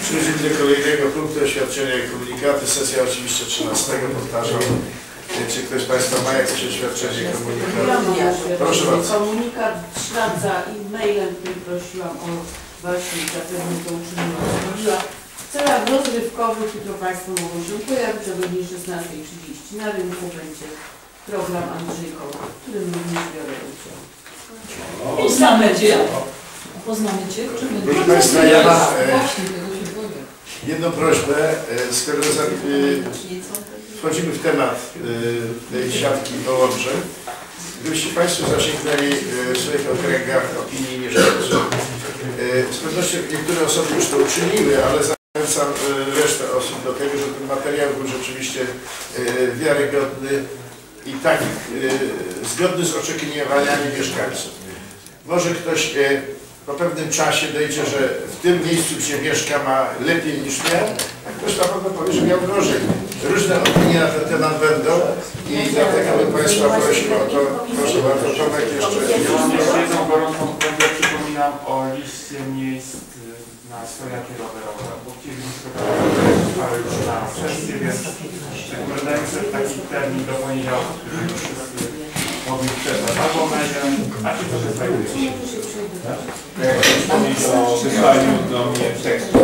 Przechodzimy do kolejnego punktu oświadczenia i komunikaty. Sesja oczywiście 13, powtarzam. Czy ktoś z Państwa ma jakieś oświadczenie i komunikat? Proszę bardzo. Komunikat w ślad za e-mailem, który prosiłam o właśnie, zapewne to uczyniła. W celach rozrywkowych, jutro Państwo mogą się pojawić o godzinie 16:30. Na rynku będzie program Andrzejkowy, w którym również biorę udział. Poznamy Cię. Poznamy Cię. Proszę Państwa, ja mam jedną prośbę, skoro wchodzimy w temat tej siatki połączeń. Gdybyście Państwo zasięgnęli w swoich okręgach opinii mieszkańców. Z pewnością niektóre osoby już to uczyniły, ale zachęcam resztę osób do tego, żeby ten materiał był rzeczywiście wiarygodny i taki zgodny z oczekiwaniami mieszkańców. Może ktoś po pewnym czasie dojdzie, że w tym miejscu, gdzie mieszka, ma lepiej niż miał, a ktoś na pewno powie, że miał gorzej. Różne opinie na ten temat będą i dlatego bym Państwa prosił o to. Proszę bardzo, Tomek jeszcze. Ja mam jeszcze jedną gorącą kwestię. Przypominam o liście miejsc na stojakie rowerowe, bo chcielibyśmy parę już na sesję, więc dajmy taki termin do poniedziałku, który już wszyscy mogli przesłać albo mailem, a czy to znajduje. Wspomnieć o wysłaniu do mnie tekstu.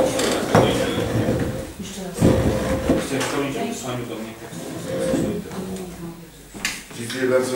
Chcę wspomnieć o wysłaniu do mnie tekstu. Dziękuję bardzo.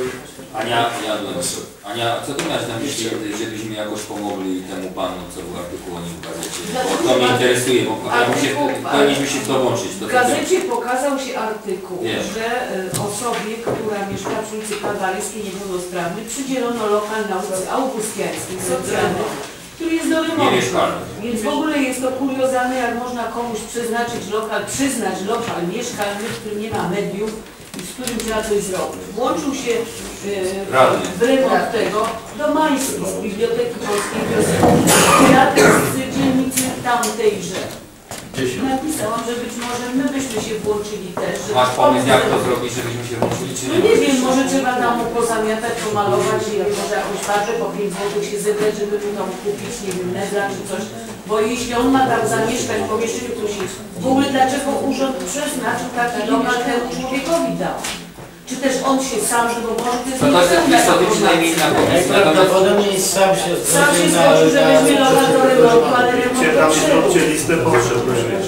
Ania, co ty miałeś na myśli, żebyśmy jakoś pomogli temu panu, co był artykuł o nim w gazecie? Bo to mnie interesuje, bo powinniśmy się dołączyć. W gazecie pokazał się artykuł, że osobie, która mieszka przy ulicy Kalwaryjskiej niepełnosprawnej, przydzielono lokal na ulicy Augustiańskiej, socjalny, który jest do remontu. Więc w ogóle jest to kuriozalne, jak można komuś przyznać lokal mieszkalny, w którym nie ma mediów, z którym trzeba coś zrobić. Włączył się w remont tego Domański z Biblioteki Polskiej Wiosennej, radny z dzielnicy tamtejże. Napisałam, że być może my byśmy się włączyli też. Masz pomysł, jak to zrobić, żebyśmy się włączyli, czy nie? No nie wiem, może trzeba tam pozamiatać, pomalować i może jakąś farbę po 5 zł się zebrać, żeby mu tam kupić, nie wiem, medla czy coś. Bo jeśli on ma tam zamieszkać w pomieszczeniu, to się... W ogóle dlaczego urząd przeznaczył taki lokal temu człowiekowi dał? Czy też on się sam, żeby może to jest przynajmniej inna pomysł. Prawdopodobnie sam się zgodził, żebyśmy lokal do remontu, ale remont Chcieli listę potrzeb.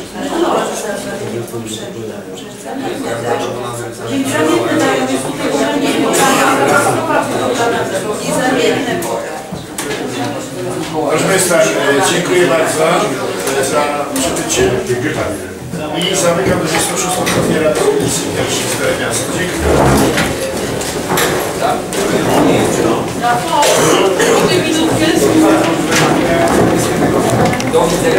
Więc zamienne dają jest tutaj, że nie wiem, Proszę Państwa, dziękuję bardzo za przybycie i zamykam 26. otwieram komisji pierwszej w Miasta. Dziękuję.